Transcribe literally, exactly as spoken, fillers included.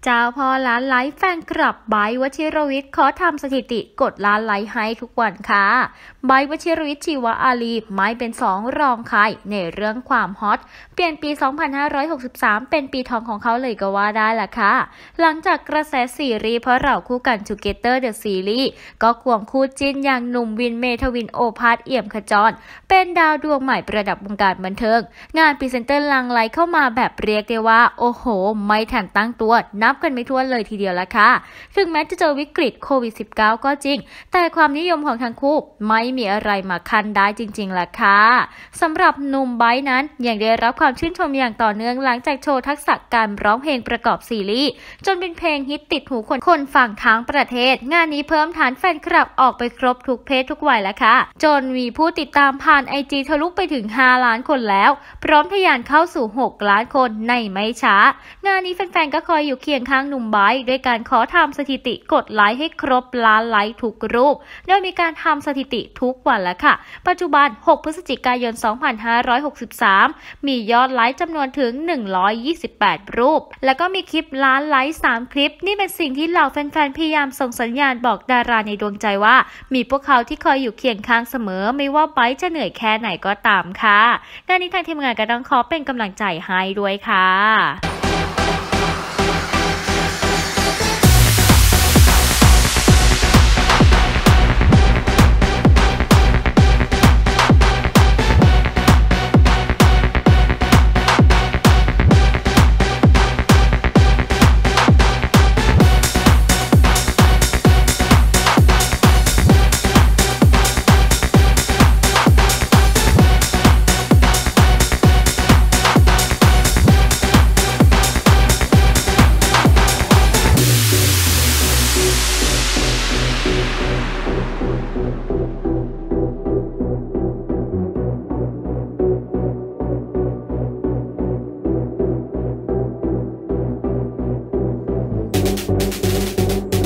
เจ้าพ่อล้านไลค์แฟนคลับไบร์ท วชิรวิทย์ขอทำสถิติกดล้านไลค์ให้ทุกวันค่ะไบร์ท วชิรวิทย์ชีวอาลีไม่เป็นสองรองใครในเรื่องความฮอตเปลี่ยนปี สองพันห้าร้อยหกสิบสาม เป็นปีทองของเขาเลยก็ว่าได้ล่ะค่ะหลังจากกระแสซีรีส์เพราะเราคู่กัน Together the Series ก็ควงคู่จิ้นอย่างหนุ่มวินเมธวินโอภาสเอี่ยมขจรเป็นดาวดวงใหม่ประดับวงการบันเทิงงานพรีเซนเตอร์ลังไลเข้ามาแบบเรียกได้ว่าโอ้โหไม่ทันตั้งตัวนับกันไม่ถ้วนเลยทีเดียวละค่ะถึงแม้จะเจอวิกฤตโควิด สิบเก้า ก็จริงแต่ความนิยมของทั้งคู่ไม่มีอะไรมาคันได้จริงๆล่ะค่ะสำหรับหนุ่มไบร์ทนั้นยังได้รับความชื่นชมอย่างต่อเนื่องหลังจากโชว์ทักษะการร้องเพลงประกอบซีรีส์จนเป็นเพลงฮิตติดหูคนคนฟังทั้งประเทศงานนี้เพิ่มฐานแฟนคลับออกไปครบทุกเพศทุกวัยแล้วค่ะจนมีผู้ติดตามผ่านไอจีทะลุไปถึงห้าล้านคนแล้วพร้อมทะยานเข้าสู่หกล้านคนในไม่ช้างานนี้แฟนๆก็คอยอยู่เคียงข้างหนุ่มไบร์ทด้วยการขอทำสถิติกดไลค์ให้ครบล้านไลค์ทุกรูปโดยมีการทำสถิติทุกวันแล้วค่ะปัจจุบันหกพฤศจิกายนสองพันห้าร้อยหกสิบสามมียอดไลค์จำนวนถึงหนึ่งร้อยยี่สิบแปดรูปแล้วก็มีคลิปล้านไลค์สามคลิปนี่เป็นสิ่งที่เหล่าแฟนๆพยายามส่งสัญญาณบอกดาราในดวงใจว่ามีพวกเขาที่คอยอยู่เคียงข้างเสมอไม่ว่าไบร์ทจะเหนื่อยแค่ไหนก็ตามค่ะงานนี้ทางทีมงานก็ต้องขอเป็นกำลังใจให้ด้วยค่ะ